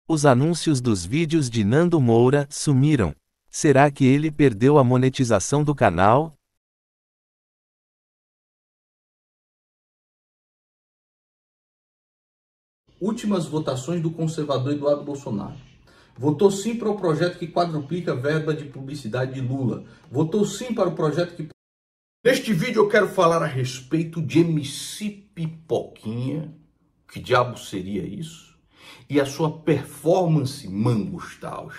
Os anúncios dos vídeos de Nando Moura sumiram. Será que ele perdeu a monetização do canal? Últimas votações do conservador Eduardo Bolsonaro. Votou sim para o projeto que quadruplica a verba de publicidade de Lula. Votou sim para o projeto que... Neste vídeo eu quero falar a respeito de MC Pipoquinha. Que diabo seria isso? E a sua performance mangustal.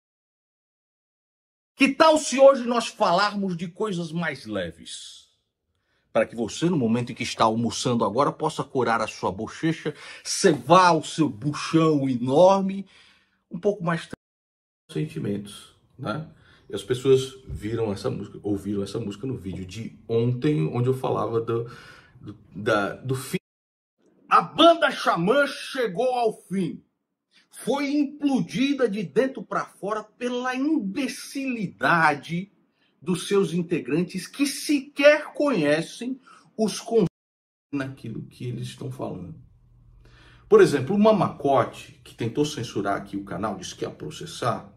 Que tal se hoje nós falarmos de coisas mais leves? Para que você, no momento em que está almoçando agora, possa curar a sua bochecha, cevar o seu buchão enorme, um pouco mais sentimentos, né? E as pessoas viram essa música, ouviram essa música no vídeo de ontem, onde eu falava do fim. A banda Xamã chegou ao fim. Foi implodida de dentro para fora pela imbecilidade dos seus integrantes que sequer conhecem os conceitos naquilo que eles estão falando. Por exemplo, o Mamacote, que tentou censurar aqui o canal, disse que ia processar.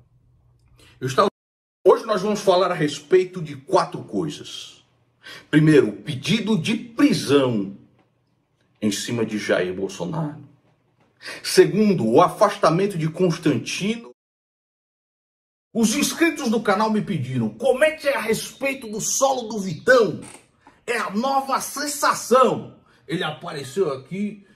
Hoje nós vamos falar a respeito de 4 coisas. Primeiro, o pedido de prisão em cima de Jair Bolsonaro. Segundo, o afastamento de Constantino. Os inscritos do canal me pediram, comente a respeito do solo do Vitão. É a nova sensação. Ele apareceu aqui